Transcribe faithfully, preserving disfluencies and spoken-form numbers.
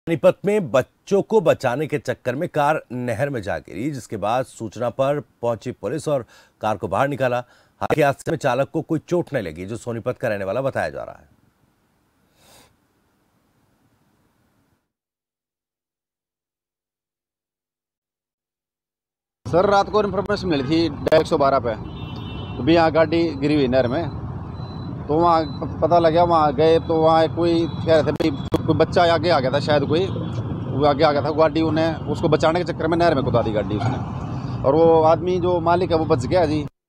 सोनीपत में बच्चों को बचाने के चक्कर में कार नहर में जा गिरी, जिसके बाद सूचना पर पहुंची पुलिस और कार को बाहर निकाला। हालांकि हादसे में चालक को कोई चोट नहीं लगी, जो सोनीपत का रहने वाला बताया जा रहा है। सर, रात को इन्फॉर्मेशन मिली थी एक सौ बारह पे, तो भी यहाँ गाड़ी गिरी हुई नहर में। तो वहाँ पता लगा, वहाँ गए तो वहाँ कोई कह रहे थे भाई कोई बच्चा आगे आ गया था, शायद कोई वो आगे आ गया था। गाड़ी उन्हें उसको बचाने के चक्कर में नहर में कुदा दी गाड़ी उसने, और वो आदमी जो मालिक है वो बच गया जी।